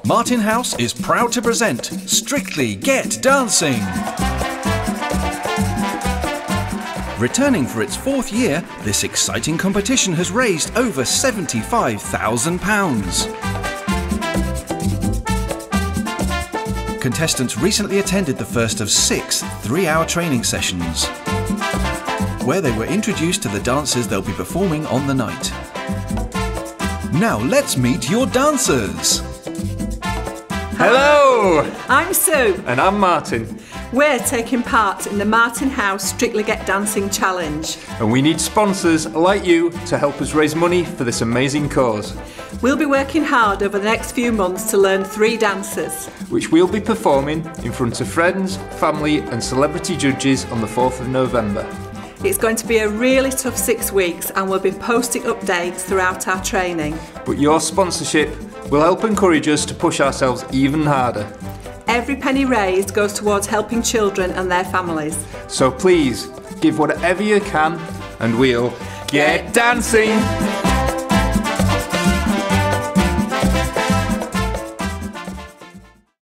Martin House is proud to present Strictly Get Dancing. Returning for its 4th year, this exciting competition has raised over £75,000. Contestants recently attended the first of 6 3-hour training sessions, where they were introduced to the dancers they'll be performing on the night. Now let's meet your dancers. Hello! I'm Sue. And I'm Martin. We're taking part in the Martin House Strictly Get Dancing Challenge. And we need sponsors like you to help us raise money for this amazing cause. We'll be working hard over the next few months to learn 3 dances, which we'll be performing in front of friends, family and celebrity judges on the 4th of November. It's going to be a really tough 6 weeks and we'll be posting updates throughout our training. But your sponsorship will help encourage us to push ourselves even harder. Every penny raised goes towards helping children and their families. So please, give whatever you can and we'll get dancing!